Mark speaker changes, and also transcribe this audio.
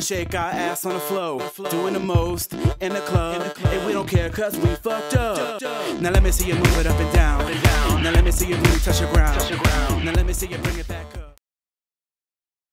Speaker 1: shake our ass on the floor, doing the most in the club, and we don't care cause we fucked up. Now let me see you move it up and down. Now let me see you really touch the ground. Now let me see you bring it back up.